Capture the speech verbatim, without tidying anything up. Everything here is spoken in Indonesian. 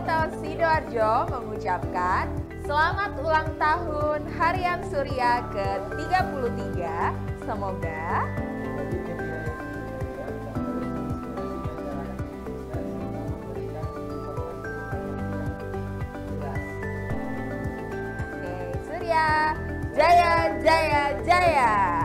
Hotel Sidoarjo mengucapkan selamat ulang tahun Harian Surya ke tiga puluh tiga. Semoga Oke, Surya Jaya Jaya Jaya.